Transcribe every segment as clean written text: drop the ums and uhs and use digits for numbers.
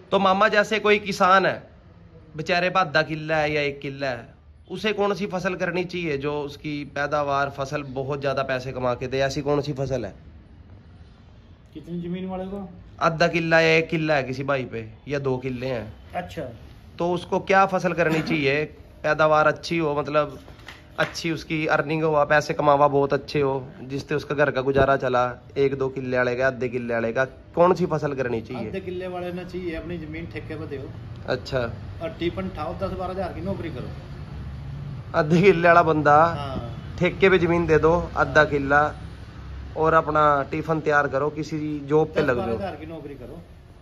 तो मामा जैसे कोई किसान है बेचारे पास आधा किला है या 1 किला है, उसे कौन सी फसल करनी चाहिए जो उसकी पैदावार फसल बहुत ज्यादा पैसे कमा के दे? ऐसी कौन सी फसल है? कितनी जमीन वाले को? आधा किला या 1 किला है किसी भाई पे, या 2 किले हैं, अच्छा, तो उसको क्या फसल करनी चाहिए पैदावार अच्छी हो, मतलब अच्छी उसकी अर्निंग हो, पैसे कमावा बहुत अच्छे हो, जिससे उसका घर का गुजारा चला? 1-2 किले वाले का, आधे किले वाले का, कौन सी फसल करनी चाहिए? आधे किले वाले ने चाहिए अपनी जमीन ठेके पे दो। अच्छा, और टीपन ठाओ 10-12 हजार की नौकरी करो। आधे किले वाला बंदा हाँ। ठेके पे जमीन दे दो आधा किला, और अपना टिफिन तैयार करो, किसी जॉब पे लग 10-12 जाओ। हजार की नौकरी करो।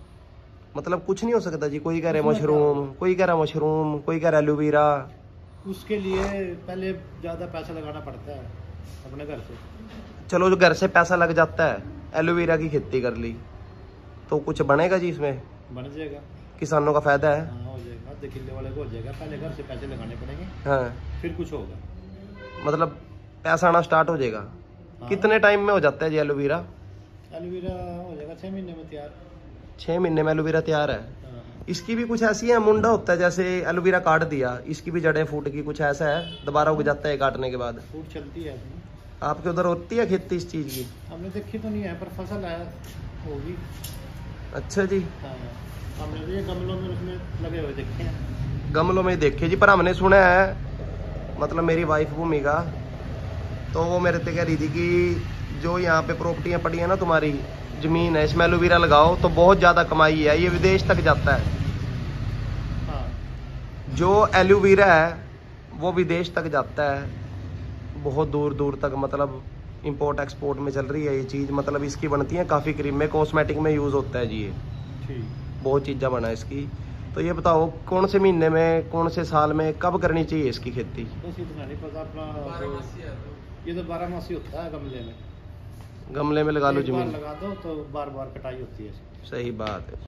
मतलब कुछ नहीं हो सकता जी? कोई कह रहे मशरूम, कोई कह रहा मशरूम, कोई कह रहा एलोवेरा। उसके लिए पहले ज्यादा पैसा लगाना पड़ता है अपने घर से। चलो जो घर से पैसा लग जाता है, एलोवेरा की खेती कर ली तो कुछ बनेगा जी इसमें? बन जाएगा, किसानों का फायदा है। हाँ हो जाएगा, आधे किले वाले को हो जाएगा। पहले घर से पैसे लगाने पड़ेंगे, हाँ, फिर कुछ होगा, मतलब पैसा आना स्टार्ट हो जाएगा। हाँ। कितने टाइम में हो जाता है जी एलोवेरा? एलोवेरा हो जाएगा 6 महीने में तैयार। 6 महीने में एलोवेरा तैयार है। हाँ। इसकी भी कुछ ऐसी है, मुंडा होता है जैसे एलोवेरा काट दिया, इसकी भी जड़ें फूट की, कुछ ऐसा है, दोबारा उग जाता है काटने के बाद? फूट चलती है अपनी। आपके उधर होती है खेती इस चीज की? हमने देखी तो नहीं है, पर फसल है, होगी। अच्छा जी, हाँ, हमने तो ये गमलों में उसमें लगे हुए देखे हैं। गमलों में देखे जी, पर हमने सुना है, मतलब मेरी वाइफ भूमिका, तो वो मेरे से कह रही थी कि जो यहाँ पे प्रॉपर्टियाँ पड़ी है ना, तुम्हारी जमीन है, इसमें एलोवेरा लगाओ तो बहुत ज़्यादा कमाई है, ये विदेश तक जाता है। हाँ। जो एलोवेरा है वो विदेश तक जाता है, बहुत दूर दूर तक, मतलब इंपोर्ट एक्सपोर्ट में चल रही है ये चीज़। मतलब इसकी बनती है काफ़ी क्रीम में, कॉस्मेटिक में यूज़ होता है जी ये, ठीक, बहुत चीज़ें बना है इसकी। तो ये बताओ कौन से महीने में, कौन से साल में, कब करनी चाहिए इसकी खेती? बस इतना नहीं पता अपना। ये तो 12 मासी होता है गमले में। गमले में लगा लो एक बार जमीन, लगा दो तो बार बार कटाई होती है। सही बात है।